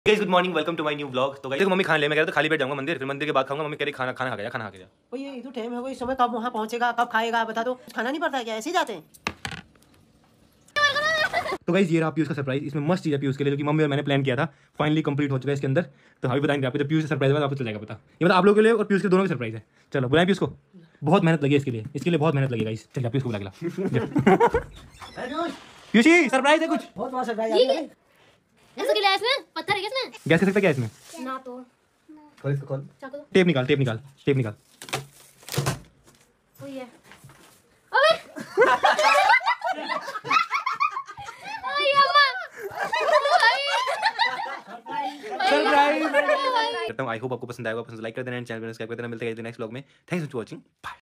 Guys good morning, welcome to my new vlog. तो guys mummy खाने ले, मैं कह रहा था खाली पेट जाऊंगा मंदिर, फिर मंदिर के बाद खाऊंगा। मम्मी कह रही खाना खा गया, खाना खा गया। ओ ये इधर टाइम है, कोई समय कब वहां पहुंचेगा, कब खाएगा, बता दो। खाना नहीं पड़ता है क्या, ऐसे ही जाते हैं? तो गाइस ये रहा पीयूष का सरप्राइज। इसमें मस्त चीज है पीयूष के लिए, जो कि मम्मी और मैंने प्लान किया था, फाइनली कंप्लीट हो चुका है इसके अंदर। तो अभी बताएंगे आपको, जब पीयूष का सरप्राइज होगा आपको चल जाएगा पता। ये मतलब आप लोगों के लिए और पीयूष के दोनों का सरप्राइज है। चलो बुलाएं पीयूष को, बहुत मेहनत लगी है इसके लिए बहुत मेहनत लगी गाइस। चलिए पीयूष को बुला के पीयूष जी सरप्राइज है कुछ बहुत बड़ा सरप्राइज है। ऐसे गिलास में पत्थर है क्या इसमें? गैस कर सकता क्या इसमें? ना तो खोल इसको, खोल। चाकू दो। टेप निकाल। वही है। अबे आई अम्मा सरप्राइज करता हूं। आई होप आपको पसंद आएगा। पसंद लाइक कर देना, चैनल को सब्सक्राइब कर देना। मिलते हैं नेक्स्ट व्लॉग में। Thanks for watching, bye.